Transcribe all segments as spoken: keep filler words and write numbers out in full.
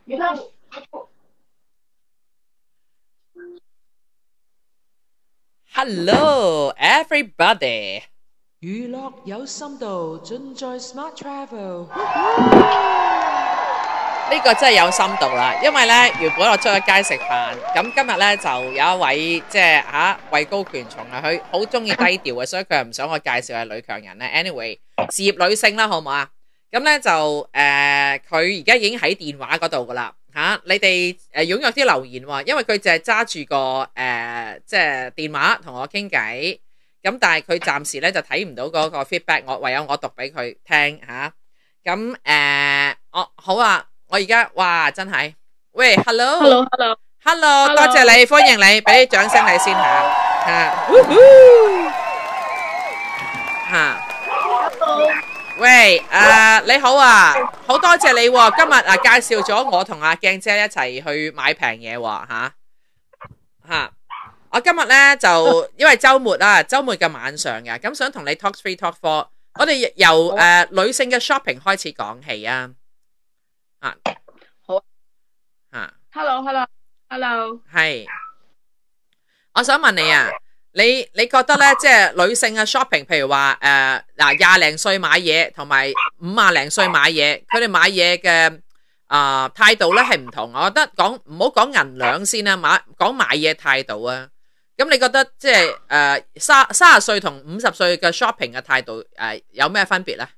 Hello, everybody。 娛樂有深度，盡在 Smart Travel。 呢個真係有深度啦，因為呢，原本我出咗街食飯，咁今日呢，就有一位即係嚇位高權重啊，佢好中意低調嘅，所以佢又唔想我介紹係女強人呢。Anyway，事業女性啦，好唔好啊？咁呢，就誒，佢而家已經喺電話嗰度噶啦嚇，你哋誒踴躍啲留言喎，因為佢淨係揸住個誒、呃、即係電話同我傾偈，咁但係佢暫時呢，就睇唔到嗰個 feedback，我唯有我讀俾佢聽嚇。咁、啊、誒、呃，我好啊。我而家哇，真係喂 ，hello，hello，hello， 多謝你，歡迎你，俾啲掌聲你先吓吓，吓，喂，誒，你好啊，好多謝你，今日啊介紹咗我同阿鏡姐一齊去買平嘢吓吓，我今日咧就因為周末啊，周末嘅晚上嘅，咁想同你 talk three talk four， 我哋由誒女性嘅 shopping 開始講起啊。啊， 好啊 ，Hello，Hello，Hello， 係，我想問你啊，你你覺得咧，即係女性嘅 shopping， 譬如話誒嗱廿零歲買嘢，同埋五廿零歲買嘢，佢哋買嘢嘅啊態度咧係唔同。我覺得講唔好講銀兩先啦，買講買嘢態度啊。咁你覺得即係誒三三十歲同五十歲嘅 shopping 嘅態度誒、呃、有咩分別咧？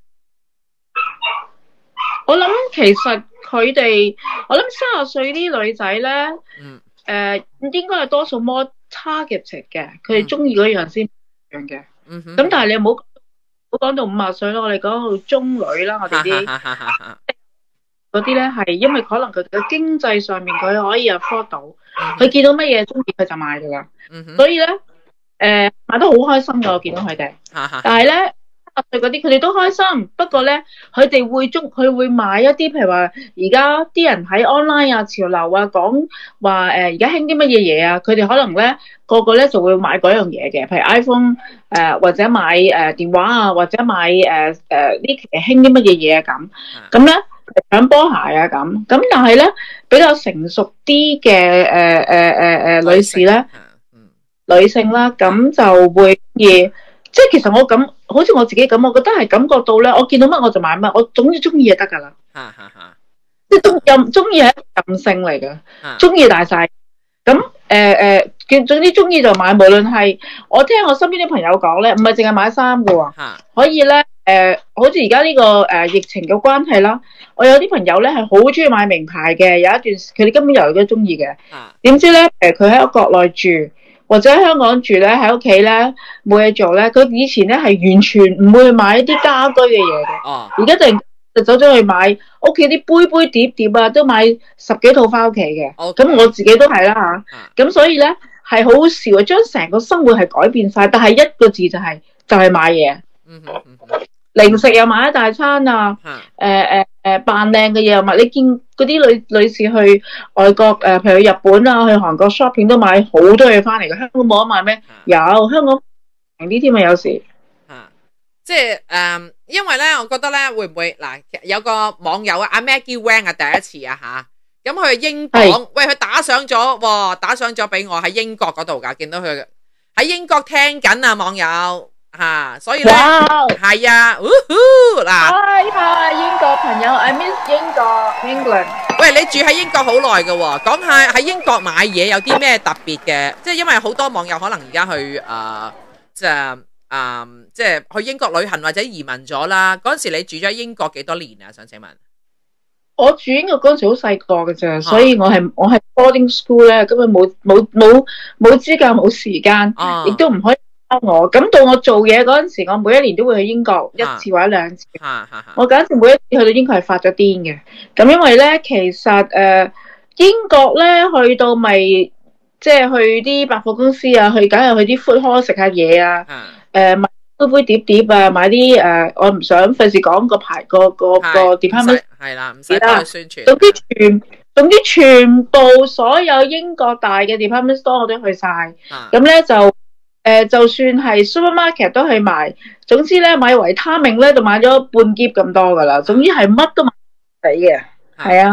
我諗其實佢哋，我諗三十歲啲女仔咧，誒、嗯呃、應該係多數 more targeted 嘅，佢哋中意嗰樣先樣嘅。咁、嗯、但係你唔好唔好講到五十歲咯，我哋講到中女啦，我哋啲嗰啲咧係因為可能佢嘅經濟上面佢可以 afford 到，佢、嗯、見到乜嘢中意佢就買噶啦、嗯。所以咧誒、呃、買得好開心噶，我見到佢哋。但係咧。嗰啲佢哋都開心，不過咧佢哋會中佢會買一啲，譬如話而家啲人喺 online 啊潮流啊講話誒而家興啲乜嘢嘢啊，佢哋可能咧個個咧就會買嗰樣嘢嘅，譬如 iPhone 誒、呃、或者買誒、呃、電話啊，或者買誒誒呢期興啲乜嘢嘢啊咁，咁咧搶波鞋啊咁，咁但係咧比較成熟啲嘅誒誒誒誒女士咧，女性啦，咁就會而。即係其實我咁，好似我自己咁，我覺得係感覺到咧，我見到乜我就買乜，我總之中意就得噶啦。吓吓吓，即係中任中意係任性嚟嘅，中意大晒。咁誒誒，總總之中意就買，無論係我聽我身邊啲朋友講咧，唔係淨係買衫噶喎，可以咧誒、呃，好似而家呢個誒、呃、疫情嘅關係啦，我有啲朋友咧係好中意買名牌嘅，有一段佢哋根本由佢都中意嘅，點知咧誒佢喺國內住。或者喺香港住咧，喺屋企咧冇嘢做咧，佢以前咧係完全唔會買一啲家居嘅嘢嘅。哦，而家就就走咗去買屋企啲杯杯碟碟啊，都買十幾套翻屋企嘅。哦，咁我自己都係啦吓。咁、啊、所以咧係好好笑啊，將成個生活係改變晒，但係一個字就係、是、就係、是、買嘢。嗯哼嗯哼。零食又買一大餐啊！誒誒誒，扮靚嘅嘢又買。你見嗰啲女女士去外國誒、呃，譬如去日本啊，去韓國 shopping 都買好多嘢翻嚟嘅。香港冇得買咩？有，香港平啲添啊，有時。啊， 即係誒、呃，因為咧，我覺得咧，會唔會嗱，有個網友啊，阿 Maggie Wang 啊，第一次啊吓，咁佢去英國，喂，佢打賞咗，哇，打賞咗俾我喺英國嗰度噶，見到佢喺英國聽緊啊，網友。吓、啊，所以咧係啊，嗱， 係係英國朋友 ，I miss 英國 England。 喂，你住喺英國好耐噶，講下喺英國買嘢有啲咩特別嘅？即係因為好多網友可能而家去誒、呃，即係誒、呃，即係去英國旅行或者移民咗啦。嗰陣時你住咗英國幾多年啊？想請問？ 我住英國嗰陣時好細個嘅啫，所以我係我係 boarding school 咧，根本冇冇冇冇資格冇時間，亦、啊、都唔可以。我咁到我做嘢嗰陣時，我每一年都會去英國一次或者兩次。啊啊啊、我嗰陣時每一次去到英國係發咗癲嘅。咁因為咧，其實誒、呃、英國咧去到咪即係去啲百貨公司啊，去梗係去啲 food hall 食下嘢啊。誒、呃、買杯杯碟碟啊，買啲誒、呃、我唔想費事講個牌個個個 department 係啦，唔使幫佢宣傳。 總之全總之全部所有英國大嘅 department store 我都去晒。咁咧就。誒、呃，就算係 supermarket 都去買，總之咧買維他命咧就買咗半篋咁多噶啦，總之係乜都買死嘅，係啊。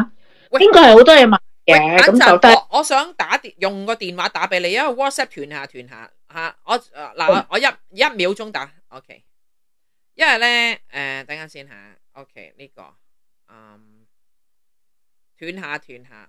應該係好多嘢買嘅。咁就但我我想打電用個電話打俾你，因為 WhatsApp 斷下斷下吓。我嗱、呃、我一一秒鐘打 OK。因為咧誒、呃，等下先吓 OK 呢、這個嗯斷下斷下。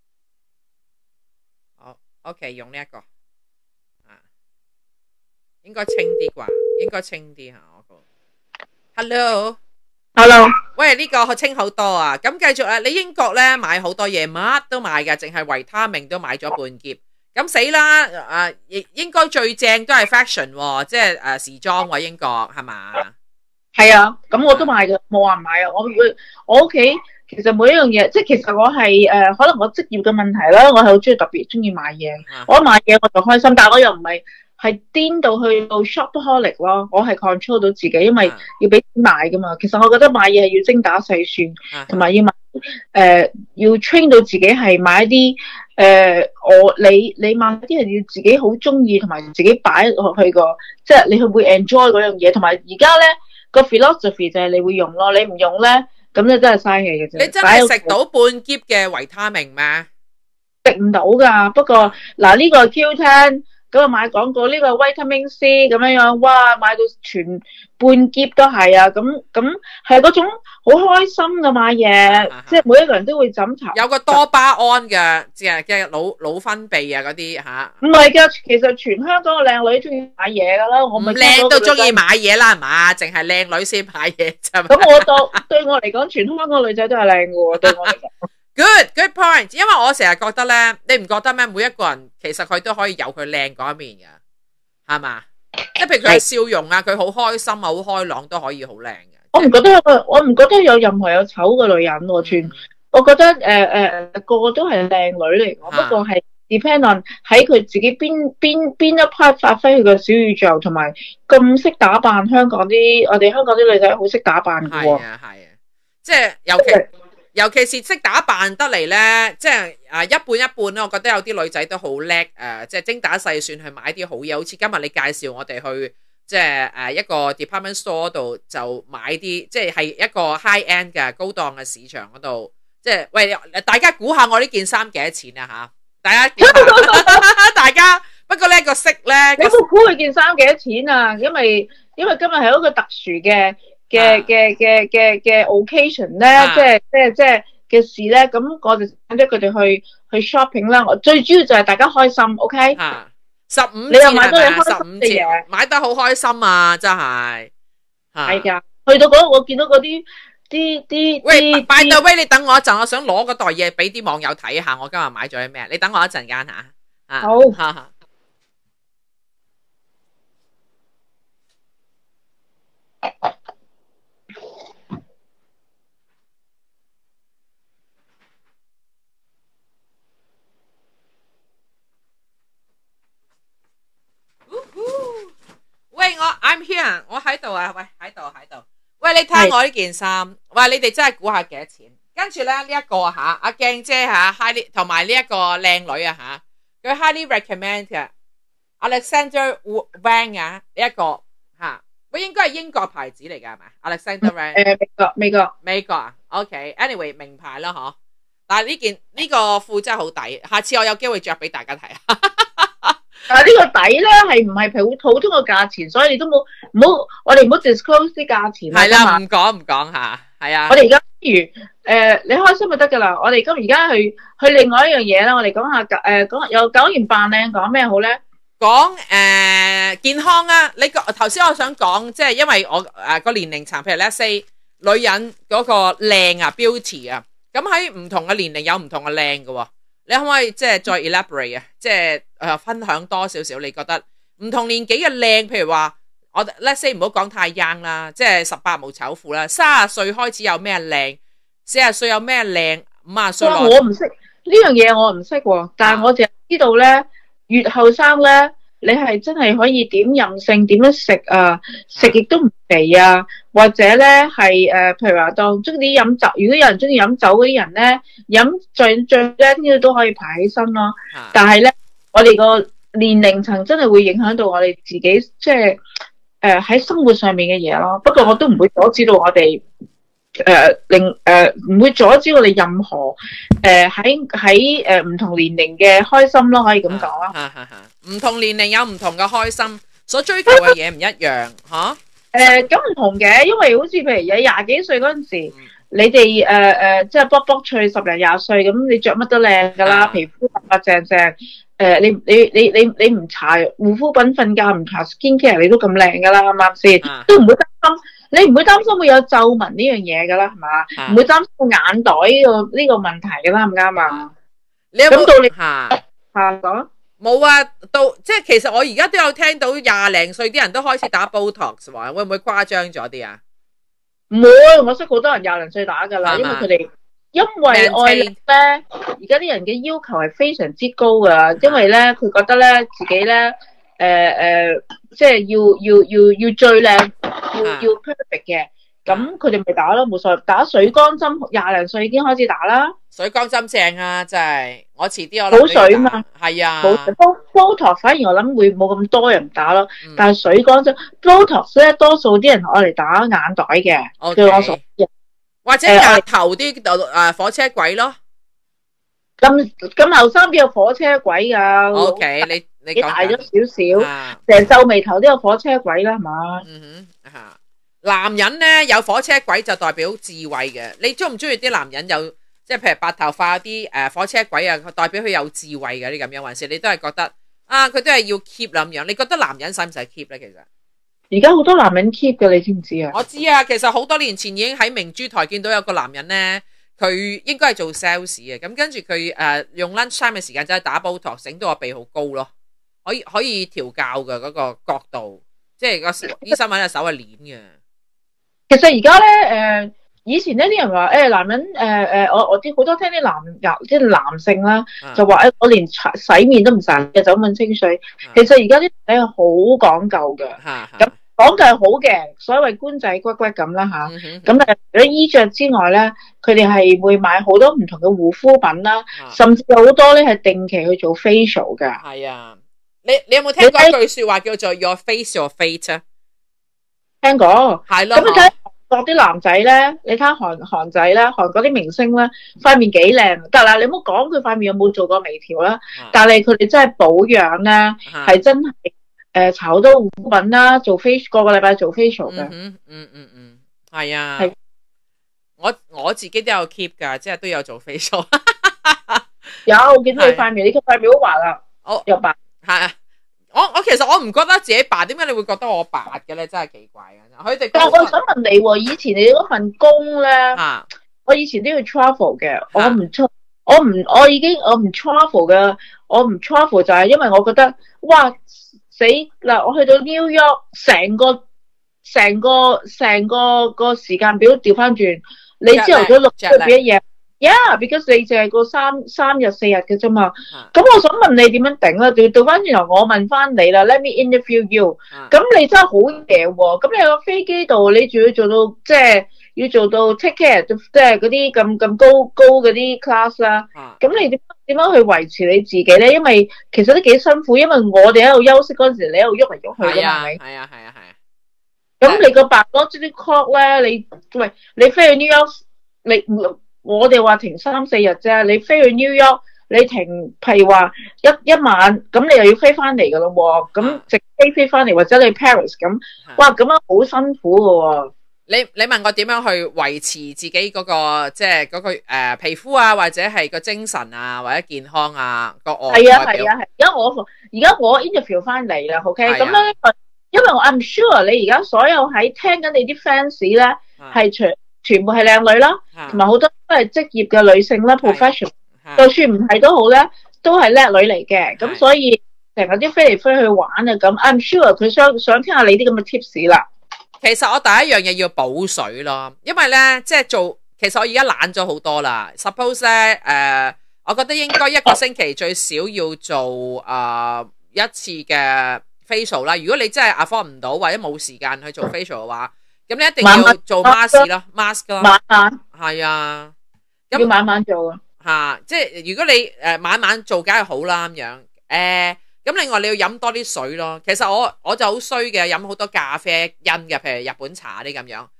好 OK 用呢、這、一個啊，應該清啲啩，應該清啲吓我個。Hello。 Hello， 喂，呢、這個清好多啊！咁繼續啊，你英國咧買好多嘢，乜都買噶，淨係維他命都買咗半篋。咁死啦！啊，應應該最正都係 fashion，、哦、即係誒、啊、時裝喎、啊，英國係嘛？ 係啊，咁我都買噶，冇話唔買啊！我我屋企其實每一樣嘢，即係其實我係誒、呃，可能我職業嘅問題啦，我係好中意特別中意買嘢。啊、我買嘢我就開心，但係我又唔係。係癲到去到 shopaholic 咯，我係 control 到自己，因為要俾錢買噶嘛。其實我覺得買嘢係要精打細算，同埋、啊、要買誒、呃、要 train 到自己係買一啲誒、呃、我你你買啲係要自己好中意，同埋自己擺落去個，即係你去會 enjoy 嗰樣嘢。同埋而家咧個 philosophy 就係你會用咯，你唔用咧咁你真係嘥氣嘅啫。 你真係食到半篋嘅維他命咩？ 食唔到噶，不過嗱呢、這個 Q 十。咁啊買廣告呢個 Vitamin C 咁樣樣，哇買到全半篋都係啊！咁咁係嗰種好開心嘅買嘢，啊、即係每一個人都會枕頭。有個多巴胺嘅，即係嘅腦腦分泌啊嗰啲吓。唔係噶，其實全香港嘅靚女中意買嘢噶啦，我咪靚都中意買嘢啦，係嘛？淨係靚女先買嘢啫。咁我當對我嚟講，全香港女仔都係靚嘅喎，對我嚟講。Good, good point。因為我成日覺得咧，你唔覺得咩？每一個人其實佢都可以有佢靚嗰一面嘅，係嘛？即係譬如佢嘅笑容啊，佢好開心啊，好開朗都可以好靚嘅。我唔覺得有個，我唔覺得有任何有醜嘅女人喎。全，嗯、我覺得誒誒、呃、個個都係靚女嚟。啊、不過係 depend on 喺佢自己邊邊邊一 part 發揮佢嘅小宇宙，同埋咁識打扮。香港啲我哋香港啲女仔好識打扮嘅喎。係啊係啊，即係尤其。尤其是識打扮得嚟呢，即係啊一半一半咯。我覺得有啲女仔都好叻誒，即係精打細算去買啲好嘢。好似今日你介紹我哋去即係誒一個 department store 度就買啲，即係係一個 high end 嘅高檔嘅市場嗰度。即係喂，大家估下我呢件衫幾多錢啊吓？大家估下大家不過呢個色呢，你冇估佢件衫幾多錢啊？因為因為今日係一個特殊嘅。嘅嘅嘅嘅嘅 occasion 咧，啊、即係即係即係嘅事咧，咁我就請咗佢哋去去 shopping 啦。我最主要就係大家開心 ，OK？啊，十五，你又買到你開心嘅嘢，買得好開心啊！真係係噶，去到嗰度我見到嗰啲啲啲，喂 by the way，你等我一陣，我想攞嗰袋嘢俾啲網友睇下，我今日買咗啲咩？你等我一陣間吓，啊，好。哈哈喂，我 I'm here， 我喺度啊，喂喺度喺度，喂你睇下我呢件衫，喂你哋真係估下幾多錢？跟住咧呢一個吓，阿鏡姐吓 highly 同埋呢一個靚女啊吓，佢 highly recommend 嘅 Alexander Wang 啊呢一個吓，佢應該係英國牌子嚟噶係咪 ？Alexander Wang 誒美國美國美國啊 ，OK，anyway 名牌啦嗬，但係呢件呢個褲真係好抵，下次我有機會着俾大家睇啊。但係呢個底咧係唔係普普通嘅價錢，所以你都冇唔好，我哋唔好 disclose 啲價錢係啦，唔講唔講吓，係啊。我哋而家不如誒、呃，你開心就得噶啦。我哋今而家去去另外一樣嘢啦，我哋講下誒講有九年扮靚講咩好咧？講誒、呃、健康啊！你個頭先我想講，即係因為我誒個、呃、年齡層，譬如 let's say 女人嗰個靚啊 beauty 啊，咁喺唔同嘅年齡有唔同嘅靚嘅。你可唔可以即係再 elaborate 啊？即係誒分享多少少？你覺得唔同年紀嘅靚，譬如話我 let's say 唔好講太 young 啦，即係十八無醜婦啦，三十歲開始有咩靚，四十歲有咩靚，五十歲我唔識呢樣嘢，我唔識喎。但係我淨係知道咧，越後生咧，你係真係可以點任性，點樣食啊，食亦都唔肥啊，或者咧係誒，譬如話當中意飲酒，如果有人中意飲酒嗰啲人咧，飲醉醉咧，呢都可以排起身咯。但係咧，我哋個年齡層真係會影響到我哋自己，即係誒喺生活上面嘅嘢咯。不過我都唔會阻止到我哋誒令誒唔會阻止我哋任何誒喺喺誒唔同年齡嘅開心咯，可以咁講啦。 嚇嚇嚇，唔同年齡有唔同嘅開心，所追求嘅嘢唔一樣嚇。 誒咁唔同嘅，因為好似譬如有廿幾歲嗰陣時，你哋誒誒即係卜卜脆十零廿歲咁，你着乜都靚㗎啦，皮膚白白淨淨。誒你你你你你唔搽護膚品，瞓覺唔搽 skin care， 你都咁靚㗎啦，啱唔啱先？都唔會擔心，你唔會擔心會有皺紋呢樣嘢㗎啦，係嘛？唔會擔心眼袋呢個呢個問題㗎啦，啱唔啱啊？ 你有冇咁到你嚇嚇講？ 冇啊，到即係其實我而家都有聽到廿零歲啲人都開始打 Botox 喎，會唔會誇張咗啲啊？ 唔會，我識好多人廿零歲打㗎啦，因為佢哋。因為愛力咧，而家啲人嘅要求係非常之高噶，因為咧佢覺得咧自己咧，誒、呃、誒，即係要要要要最靚，要要 perfect 嘅，咁佢哋咪打咯，冇所謂，打水光針，廿零歲已經開始打啦。水光針正啊，真係，我遲啲我補水嘛，係啊。Botox 反而我諗會冇咁多人打咯，嗯、但係水光針 Botox 咧，多數啲人愛嚟打眼袋嘅，據、okay. 我所知。 或者額頭啲誒火車軌咯， 咁咁後生邊有火車軌噶 ？O K，你你大咗少少，成皺眉頭都有火車軌啦，係嘛？ 嗯哼，吓男人咧有火車軌就代表智慧嘅，你中唔中意啲男人有即係譬如白頭髮啲誒火車軌啊，代表佢有智慧嘅啲咁樣，還是你都係覺得啊佢都係要 keep 咁樣？你覺得男人使唔使 keep 咧？其實？ 而家好多男人 keep 嘅，你知唔知啊？ 我知啊，其實好多年前已經喺明珠台見到有個男人咧，佢應該係做 sales 嘅，咁跟住佢誒用 lunch time 嘅時間就係打 Botox，整到個鼻好高咯，可以可以調教嘅嗰個角度，即係個醫生揾隻手係攣嘅。 其實而家咧誒，以前呢啲人話誒、欸、男人誒誒、呃，我我啲好多聽啲男即係男性啦，啊、就話誒我連洗面都唔洗嘅，就咁問清水。啊、其實而家啲人係好講究嘅，咁、啊。啊講就係好嘅，所謂官仔骨骨咁啦吓，咁但係除咗衣着之外咧，佢哋係會買好多唔同嘅護膚品啦，啊、甚至有好多咧係定期去做 facial 噶。係啊，你你有冇聽過一句說話叫做 Your face your fate 啊？聽過，係咯。咁你睇韓國啲男仔咧，你睇韓韓仔咧，韓國啲明星咧，塊面幾靚，得啦，你唔好講佢塊面有冇做過微調啦，啊、但係佢哋真係保養咧，係、啊、真係。誒，搽好多護膚品啦，做 facial 個個禮拜做 facial 嘅。嗯嗯嗯嗯，係啊。係。我我自己都有 keep 噶，即係都有做 facial。有，我見到你塊面，你塊面好白啦。我又白。係啊。我我其實我唔覺得自己白，點解你會覺得我白嘅咧？真係奇怪嘅。佢哋。但係我想問你，以前你嗰份工咧，啊，我以前都要 travel 嘅，我唔出，我唔，我已經我唔 travel 嘅，我唔 travel 就係因為我覺得，哇！死嗱！我去到 New York， 成個成個成個個時間表調翻轉，你朝頭早六點幾一夜 ，yeah，because 你淨係個三三日四日嘅啫嘛。咁、啊、我想問你點樣頂啦？調調翻轉頭，我問翻你啦。Let me interview you、啊。咁你真係好嘢喎！咁你喺個飛機度，你仲要做到即係要做到 take care，即係嗰啲咁咁高高嗰啲 class 啦。咁、啊、你點？點樣去維持你自己咧？因為其實都幾辛苦，因為我哋喺度休息嗰陣時，你喺度喐嚟喐去噶嘛，係咪？係啊，係啊，係啊。咁你個白嗰啲 clock 咧，你喂，你飛去 New York， 你我哋話停三四日啫，你飛去 New York， 你停，譬如話一一晚，咁你又要飛翻嚟噶咯喎，咁直飛飛翻嚟，或者你 Paris 咁，哇，咁樣好辛苦噶喎。你你問我點樣去維持自己嗰、那個即係嗰個誒、呃、皮膚啊，或者係個精神啊，或者健康啊個外係啊係啊係。而家、啊、我而家我 interview 翻嚟啦 ，OK？咁咧、啊，因為我 I'm sure 你而家所有喺聽緊你啲 fans 咧，係全全部係靚女啦，同埋好多都係職業嘅女性啦 ，professional，、啊啊、就算唔係都好咧，都係叻女嚟嘅。咁、啊、所以成日啲飛嚟飛去玩啊，咁 I'm sure 佢想想聽下你啲咁嘅 tips 啦。其實我第一樣嘢要補水咯，因為咧即係做，其實我而家懶咗好多啦。Suppose 咧，誒、呃，我覺得應該一個星期最少要做誒、呃、一次嘅 facial 啦。如果你真係 afford 唔到或者冇時間去做 facial 嘅話，咁你一定要做 mask 咯 ，mask 咯，晚晚係啊，咁要晚晚做啊，吓，即係如果你誒、呃、晚晚做梗係好啦咁樣，誒、呃。咁另外你要飲多啲水咯。其實我我就好衰嘅，飲好多咖啡因嘅，譬如日本茶啲咁樣。佢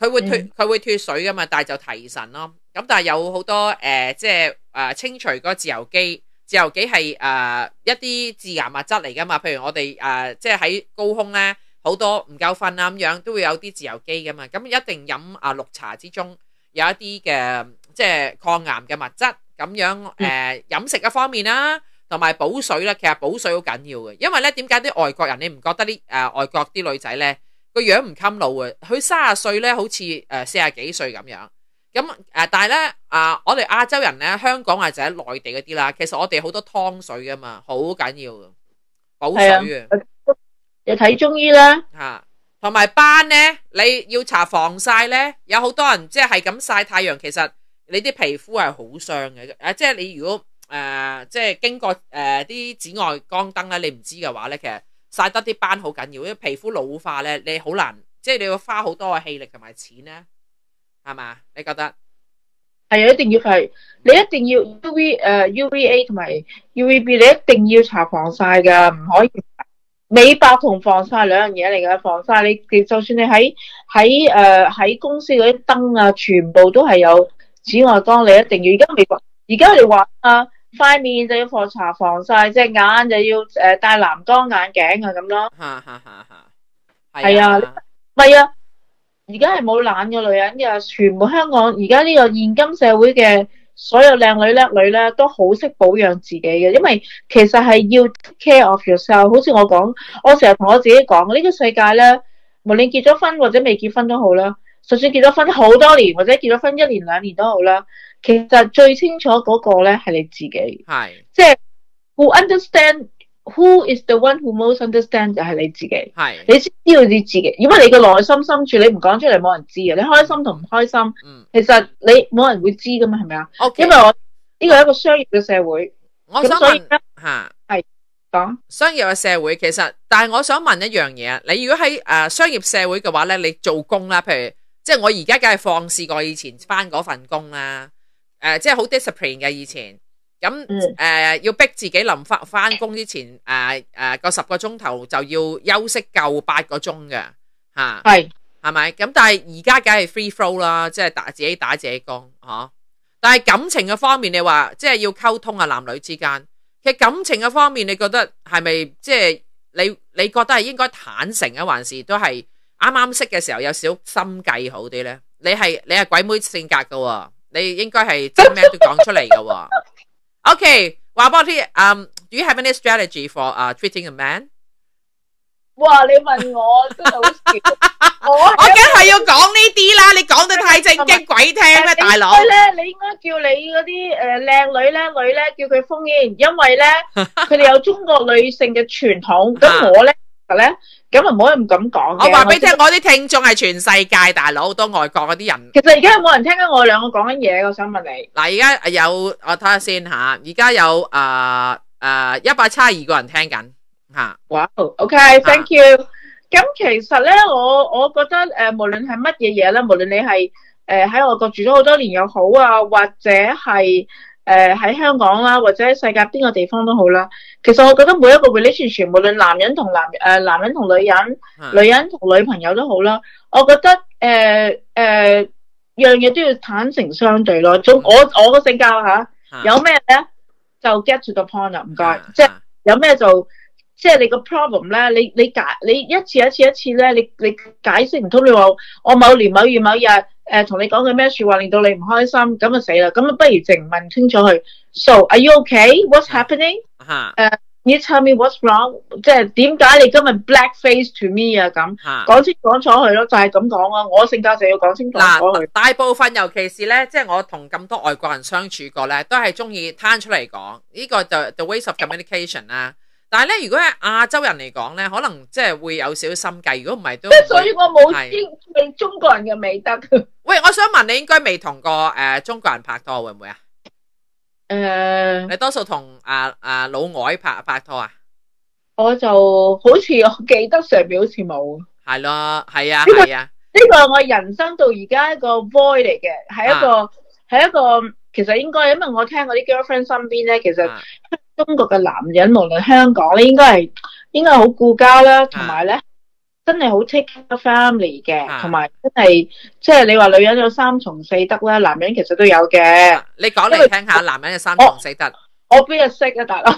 佢會脱佢會脱水噶嘛，但係就提神咯。咁但係有好多誒、呃，即係誒、呃、清除嗰個自由基，自由基係誒、呃、一啲致癌物質嚟噶嘛。譬如我哋誒、呃、即係喺高空咧，好多唔夠瞓啊咁樣，都會有啲自由基噶嘛。咁一定飲啊綠茶之中有一啲嘅即係抗癌嘅物質。咁樣誒、呃、飲食嘅方面啦，同埋補水咧，其實補水好緊要嘅。因為咧，點解啲外國人你唔覺得啲誒、呃、外國啲女仔咧個樣唔襟老嘅？佢三十歲咧好似誒四十幾歲咁樣。咁誒、呃，但係咧啊，我哋亞洲人咧，香港或者喺內地嗰啲啦，其實我哋好多湯水噶嘛，好緊要嘅補水嘅。 又睇中醫啦， 嚇，同埋斑咧，你要搽防曬咧，有好多人即係係咁曬太陽，其實你啲皮膚係好傷嘅。誒，即係你如果誒、呃、即係經過誒啲、呃、紫外光燈咧，你唔知嘅話咧，其實曬得啲斑好緊要，因為皮膚老化咧，你好難，即係你要花好多嘅氣力同埋錢咧。係嘛？你覺得係啊？一定要係，你一定要 U V 誒 U V A 同埋 U V B， 你一定要搽防曬噶，唔可以。美白同防曬兩樣嘢嚟噶，防曬你就算你喺喺誒喺公司嗰啲燈啊，全部都係有紫外光，你一定要。而家美國，而家你話啊，塊面就要搽防曬，隻眼就要誒戴藍光眼鏡啊咁咯。吓吓吓吓，係啊，係啊。而家係冇懶嘅女人嘅，全部香港而家呢個現今社會嘅所有靚女叻女咧，都好識保養自己嘅，因為其實係要 take care of yourself。好似我講，我成日同我自己講，呢個世界咧，無論結咗婚或者未結婚都好啦，就算結咗婚好多年或者結咗婚一年兩年都好啦，其實最清楚嗰個咧係你自己，係即係 who understand。Who is the one who most understand 就係你自己，係你先知道你自己，因為你嘅內心深處你唔講出嚟冇人知嘅，你開心同唔開心，嗯，其實你冇人會知噶嘛，係咪啊？因為我呢個係一個商業嘅社會，我想問吓係講商業嘅社會，其實但係我想問一樣嘢啊，你如果喺誒商業社會嘅話咧，你做工啦，譬如即係我而家梗係放肆過以前翻嗰份工啦，誒即係好 discipline 嘅以前。咁誒、嗯呃、要逼自己臨翻翻工之前誒誒個十個鐘頭就要休息夠八個鐘嘅嚇，係係咪？咁但係而家梗係 free flow 啦，即係打自己打自己工嚇、啊。但係感情嘅方面，你話即係要溝通啊，男女之間，其實感情嘅方面，你覺得係咪即係你你覺得係應該坦誠啊，還是都係啱啱識嘅時候有少心計好啲咧？你係你係鬼妹性格嘅喎，你應該係即係咩都講出嚟嘅喎。OK，話俾我聽，嗯 ，Do you have any strategy for 啊、uh, treating a man？ 哇，你問我真係好笑，我我梗係要講呢啲啦，你講得太正經，鬼聽咩大佬？咧，你應該叫你嗰啲誒靚女靚女咧，叫佢封煙，因為咧佢哋有中國女性嘅傳統，咁我咧咧。咁啊，唔可以唔咁講嘅。我話俾你聽，我啲聽眾係全世界大佬，好多外國嗰啲人。其實而家有冇人聽緊我兩個講緊嘢？我想問你。嗱，而家有我睇下先吓，而家有誒誒一百七十二個人聽緊吓。哇 ，OK，thank you。咁其實咧，我我覺得誒，無論係乜嘢嘢咧，無論你係誒喺外國住咗好多年又好啊，或者係。誒喺、呃、香港啦，或者喺世界邊個地方都好啦。其實我覺得每一個 relationship，無論男人同男誒、呃、男人同女人，嗯、女人同女朋友都好啦。我覺得誒誒、呃呃、樣嘢都要坦誠相對咯。總我我個性格嚇，嗯、有咩咧就 get to the point 啦，唔該。嗯、即係有咩就即係你個 problem 咧，你你解你一次一次一次咧，你你解釋唔通，你話我某年某月某日。誒，同、呃、你講嘅咩說話令到你唔開心，咁就死啦！咁啊，不如淨問清楚佢。So, are you okay? What's happening? 誒、uh, ，You tell me what's wrong？ 即係點解你今日 black face to me 啊？咁講清講楚佢咯，就係咁講啊！我性格就要講清楚楚佢。大部分尤其是咧，即係我同咁多外國人相處過咧，都係中意攤出嚟講。呢、這個就 the ways of communication 啦。但係咧，如果係亞洲人嚟講咧，可能即係會有少少心計。如果唔係都即係，所以我冇英中國人嘅美德。喂，我想問你，應該未同過誒、呃、中國人拍拖會唔會啊？誒、呃，你多數同啊啊老外拍拍拖啊？我就好似我記得上面好似冇。係咯，係啊，係啊。呢個係我人生到而家一個 void 嚟嘅，係一個係、啊、一個，其實應該，因為我聽我啲 girlfriend 身邊咧，其實。啊中國嘅男人無論香港咧，應該係應該係好顧家啦，同埋咧真係好 take care family 嘅，同埋、 啊、 真係即係你話女人有三從四德咧，男人其實都有嘅、啊。 你講嚟聽下，男人有三從四德。 我邊有識啊，大佬？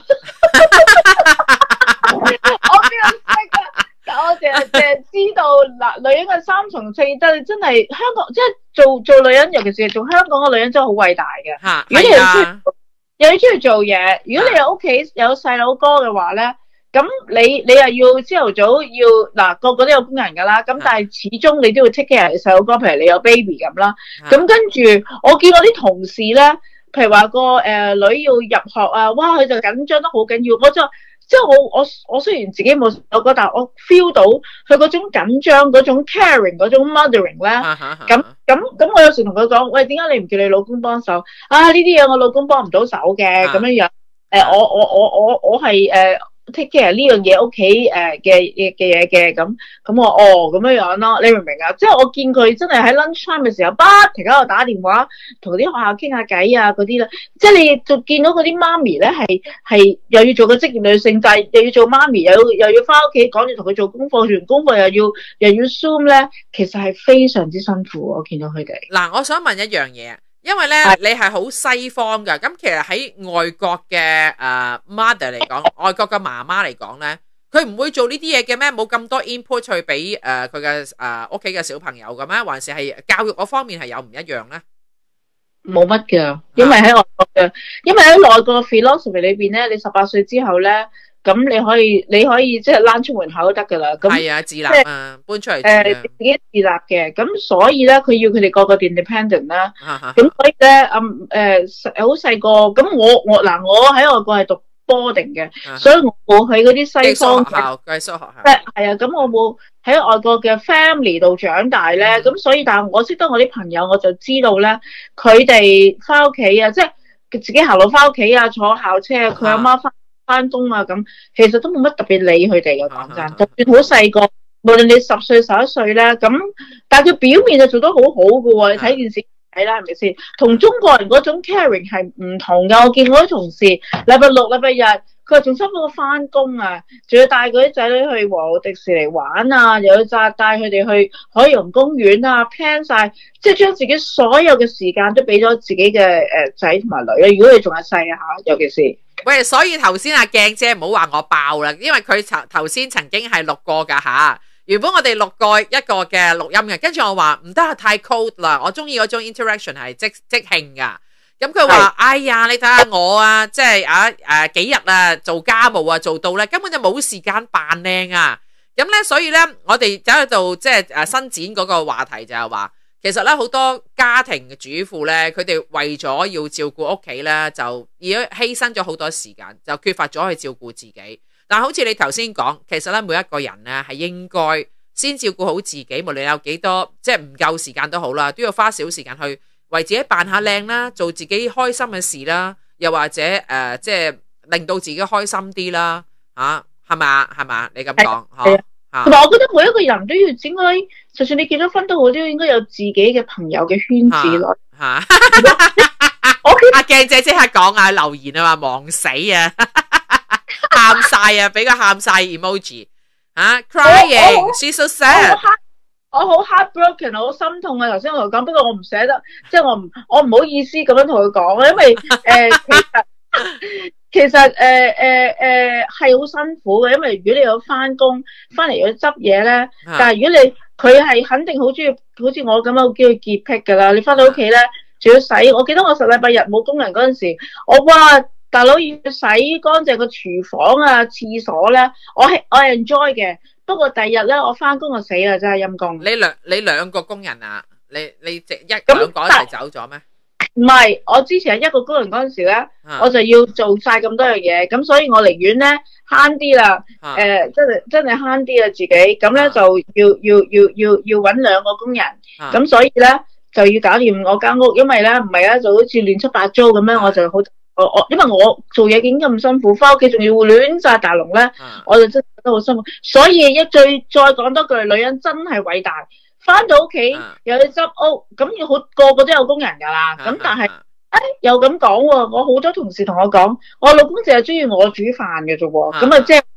我邊有識啊？我淨係淨係知道嗱，女人嘅三從四德，真係香港即係做做女人，尤其是做香港嘅女人，真係好偉大嘅。吓、啊，如果你中意，又要中意做嘢，如果你有屋企有細佬哥嘅話咧，咁你你又要朝頭早要嗱，個個都有工人噶啦，咁但係始終你都要 take care 細佬哥，譬如你有 baby 咁啦，咁、啊、跟住我見我啲同事咧，譬如話個誒、呃、女要入學啊，哇，佢就緊張得好緊要，我就。即係我我我雖然自己冇我覺得，但我 feel 到佢嗰種緊張、嗰種 caring、嗰種 mothering 咧。咁咁咁，我有時同佢講，喂，點解你唔叫你老公幫手？啊，呢啲嘢我老公幫唔到手嘅，咁樣樣。誒、呃，我我我我我係誒 take care 呢樣嘢屋企誒嘅嘅嘅嘢嘅，咁咁我哦咁樣樣咯，你明唔明啊？即係我見佢真係喺 lunch time 嘅時候，不停喺度打電話同啲學校傾下偈啊嗰啲啦。即係你就見到嗰啲媽咪咧，係係又要做個職業女性，但係又要做媽咪，又又要翻屋企趕住同佢做功課，做完功課又要又要 zoom 咧，其實係非常之辛苦。我見到佢哋。嗱， 我想問一樣嘢。因為咧，你係好西方噶，咁其實喺外國嘅誒、uh, mother 嚟講，外國嘅媽媽嚟講咧，佢唔會做呢啲嘢嘅咩？冇咁多 input 去俾誒佢嘅誒屋企嘅小朋友嘅咩？還是係教育嗰方面係有唔一樣咧？ 冇乜噶，因為喺外國嘅，因為喺外國嘅 philosophy 裏邊咧，你十八歲之後咧。咁你可以你可以即係躝出門口都得噶啦，咁係啊，自立啊，搬出嚟誒、 呃、自己自立嘅，咁所以咧佢要佢哋個個 independent 啦，咁、 啊、 所以咧嗯誒好細個，咁、呃、我我嗱我喺外國係讀 boarding 嘅、啊，所以我冇喺嗰啲西方寄宿學校，寄宿學校係係啊，咁我冇喺外國嘅 family 度長大咧，咁、嗯、所以但係我識得我啲朋友，我就知道咧佢哋翻屋企啊，即係自己行路翻屋企啊，坐校車啊，佢阿媽翻。翻工啊咁，其實都冇乜特別理佢哋嘅，講真，就算好細個，無論你十歲十一歲咧，咁但係佢表面就做得好好嘅喎，你睇電視睇啦，係咪先？同中國人嗰種 caring 係唔同㗎。我見我啲同事禮拜六、禮拜日，佢話仲辛苦過翻工啊，仲要帶嗰啲仔女去和迪士尼玩啊，又要帶帶佢哋去海洋公園啊 plan 晒，即係將自己所有嘅時間都俾咗自己嘅誒仔同埋女啊。如果你仲係細啊嚇，尤其是。 喂，所以頭先阿鏡姐唔好話我爆啦，因為佢頭頭先曾經係錄過噶吓。原本我哋錄過一個嘅錄音嘅，跟住我話唔得啊，太 cold 啦，我中意嗰種 interaction 係即即興噶。咁佢話：哎呀，你睇下我啊，即係啊誒幾日啊做家務啊做到咧，根本就冇時間扮靚啊。咁咧，所以咧我哋就喺度即係誒伸展嗰個話題就係話。其實咧好多家庭嘅主婦咧，佢哋為咗要照顧屋企咧，就而家犧牲咗好多時間，就缺乏咗去照顧自己。但係好似你頭先講，其實咧每一個人咧係應該先照顧好自己，無論有幾多即係唔夠時間都好啦，都要花少時間去為自己扮下靚啦，做自己開心嘅事啦，又或者誒、呃、即係令到自己開心啲啦，吓係嘛係嘛？你咁講嗬？同埋，我覺得每一個人都要應該，就算你結咗婚都好，都應該有自己嘅朋友嘅圈子咯。吓，阿鏡姐即刻講啊，留言啊話忙死啊，喊晒啊，俾個喊晒 emoji 啊 ，crying，she's so sad。我好 heartbroken，我好心痛啊！頭先我同佢講，不過我唔捨得，即係我唔，我唔好意思咁樣同佢講啊，因為誒、呃，其實。其實誒誒誒係好辛苦嘅，因為如果你有翻工翻嚟要執嘢咧，但係如果你佢係肯定好中意，好似我咁樣好叫佢潔癖噶啦。你翻到屋企咧，仲要洗。我記得我十禮拜日冇工人嗰陣時，我哇大佬要洗乾淨個廚房啊、廁所咧，我係我係 enjoy 嘅。不過第二日咧，我翻工就死啦，真係陰公。你兩你兩個工人啊？你你直一兩個一齊走咗咩？唔係，我之前係一個工人嗰陣時咧、啊，我就要做晒咁多樣嘢，咁所以我寧願咧慳啲啦，誒、啊呃，真係真係慳啲啊自己，咁咧、啊、就要要要要要搵兩個工人，咁、啊、所以咧就要搞掂我間屋，因為咧唔係啊，就好似亂七八糟咁樣，我就好我我，因為我做嘢已經咁辛苦，翻屋企仲要亂晒大龍咧、啊，我就真係覺得好辛苦，所以一最再講多句，女人真係偉大。翻到屋企又要執屋，咁要好個個都有工人噶啦。咁、啊、但係誒、哎、又咁講喎，我好多同事同我講，我老公淨係中意我煮飯嘅啫喎。咁啊即係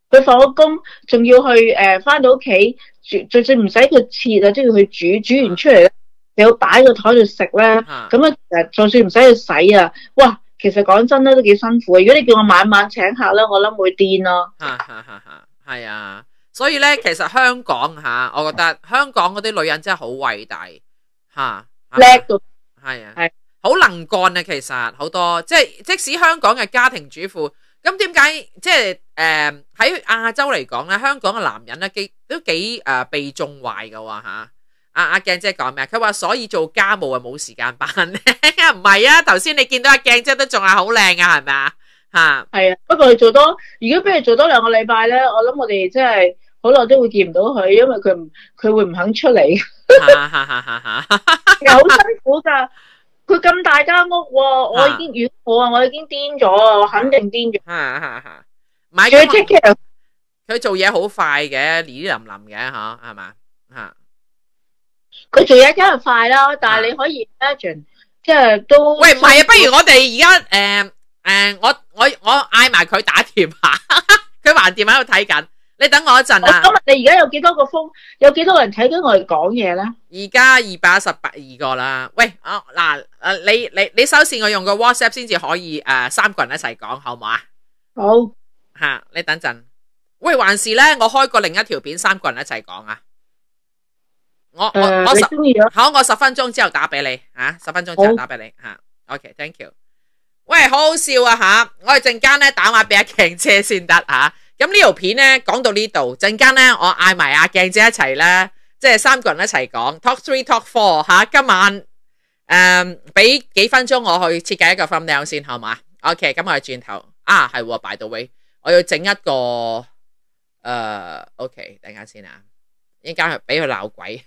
佢放咗工，仲要去誒翻到屋企，就算唔使佢切啊，都要去煮，煮完出嚟咧，你要擺個台度食咧，咁啊誒，就算唔使去洗啊，哇！其實講真咧，都幾辛苦嘅。如果你叫我晚晚請客咧，我諗會癲咯。 嚇嚇嚇嚇，係啊！所以咧，其實香港嚇，我覺得香港嗰啲女人真係好偉大嚇， 叻到係啊， 係好能幹啊！其實好多即係即使香港嘅家庭主婦，咁點解即係誒喺亞洲嚟講咧，香港嘅男人咧幾都幾誒、呃、被縱壞嘅喎嚇。阿阿鏡姐講咩？佢話所以做家務啊冇時間扮咧，唔係啊！頭先你見到阿鏡姐都仲係好靚啊，係咪啊？嚇係啊，不過你做多，如果俾你做多兩個禮拜咧，我諗我哋真係好耐都會見唔到佢，因為佢唔佢會唔肯出嚟， 哈哈哈哈哈！ 又好辛苦㗎。佢咁大間屋喎，我已經遠我啊，我已經癲咗啊，我肯定癲咗。 嚇嚇嚇！買最 take care， 佢做嘢好快嘅，黏黏淋淋嘅嚇，係嘛嚇？ 佢做嘢梗係快啦，但係你可以 imagine，即係都喂唔係啊，不如我哋而家誒誒，我我我嗌埋佢打電話，佢橫掂喺度睇緊。你等我一陣啊！ 我今日你而家有幾多個風？有幾多人睇緊我哋講嘢咧？ 而家二百一十八二個啦。喂，啊嗱，誒你你你收線，我用個 WhatsApp 先至可以誒、呃、三個人一齊講，好唔好啊？ 好吓，你等陣。喂，還是咧，我開個另一條片，三個人一齊講啊！我我、呃、我十好，我十分鐘之後打俾你吓，十、啊、分鐘之後打俾你吓。OK，thank you。喂，好好笑啊吓！我哋陣間咧打話俾阿鏡姐先得吓。咁呢條片咧講到呢度，陣間咧我嗌埋阿鏡姐一齊咧，即係三個人一齊講 Talk Three Talk Four 吓。今晚誒俾、呃、幾分鐘我去設計一個 thumbnail 先，好嘛 ？OK，咁我哋轉頭啊，係 by the way，我要整一個誒、呃、，OK，等下先啊，一陣間去俾佢鬧鬼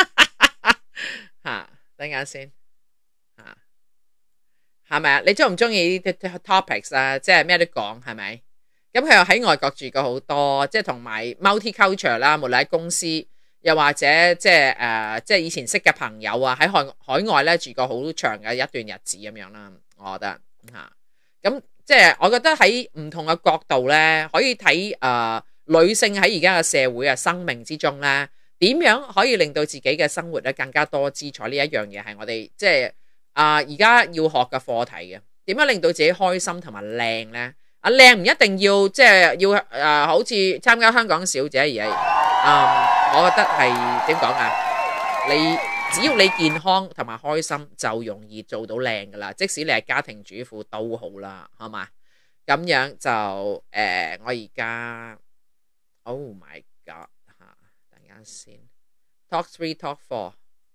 吓，等下先吓，係咪啊？你中唔中意呢啲 topics 啊？即係咩都講，係咪？咁佢又喺外國住過好多，即係同埋 multi-culture 啦，無論喺公司，又或者即係誒，即係以前識嘅朋友啊，喺海海外咧住過好長嘅一段日子咁樣啦，我覺得嚇。咁即係我覺得喺唔同嘅角度咧，可以睇誒、呃、女性喺而家嘅社會啊生命之中咧，點樣可以令到自己嘅生活咧更加多姿彩，呢一樣嘢係我哋即係啊而家要學嘅課題嘅。點樣令到自己開心同埋靚咧？啊靚唔一定要即係要誒、呃，好似參加香港小姐而係，嗯，我覺得係點講啊？你只要你健康同埋開心，就容易做到靚噶啦。即使你係家庭主婦都好啦，好嘛？咁樣就誒、呃，我而家 ，Oh my God 吓，等陣先 ，Talk Three Talk Four，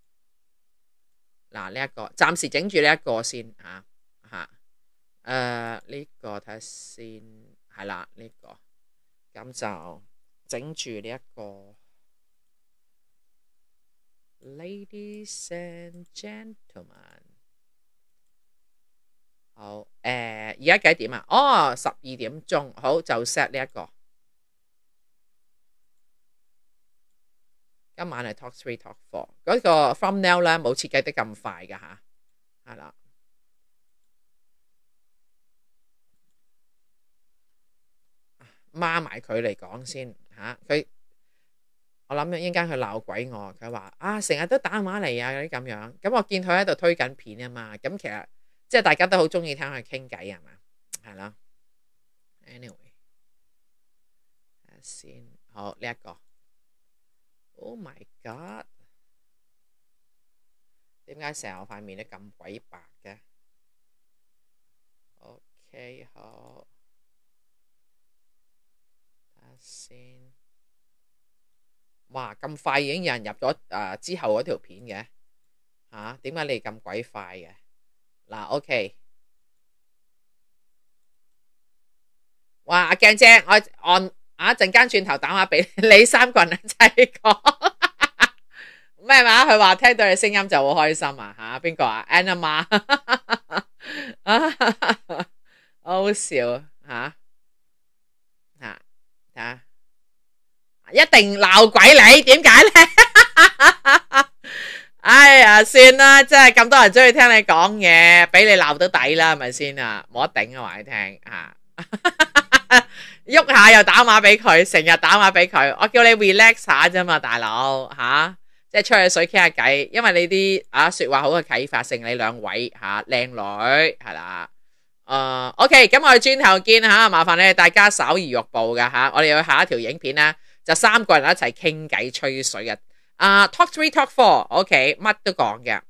嗱呢一個暫時整住呢一個先吓吓。啊誒，呢、uh, 個睇下先，係啦，呢、這個咁就整住呢一個 ，Ladies and Gentlemen， 好，誒，而家幾點啊？哦，十二點鐘，好就 set 呢一個，今晚係 Talk Three Talk Four，嗰個 thumbnail 咧冇設計得咁快噶吓，係啦。孖埋佢嚟講先吓，佢我諗一陣間佢鬧鬼我，佢話啊成日都打電話嚟啊嗰啲咁樣，咁我見佢喺度推緊片啊嘛，咁其實即係大家都好中意聽佢傾偈係嘛，係啦 ，anyway，先好呢一個 ，Oh my God， 點解成日我塊面都咁鬼白嘅 ？OK 好。先，哇！咁快已經有人入咗誒、呃、之後嗰條片嘅吓？點解你咁鬼快嘅？嗱、啊、，OK， 哇！阿鏡姐，我按啊一陣間轉頭打話俾你三個人一齊講咩話？佢話聽到你聲音就好開心啊吓？邊個啊 ？Anna 媽，好好笑吓吓。啊！一定鬧鬼你，點解咧？哎呀，算啦，真係咁多人中意聽你講嘢，俾你鬧到底啦，係咪先啊？冇得頂啊，話你聽啊！ 喐下又打碼俾佢，成日打碼俾佢。我叫你 relax 下啫嘛，大佬吓、啊，即係吹下水傾下偈。因為你啲啊說話好嘅啟發性，你兩位吓靚、啊、女係啦。誒、uh, ，OK，咁我哋轉頭見吓，麻煩你哋大家稍移玉步噶吓。我哋要下一條影片咧，就三個人一齊傾偈吹水嘅。啊、uh,，Talk Three Talk Four，OK，、okay, 乜都講嘅。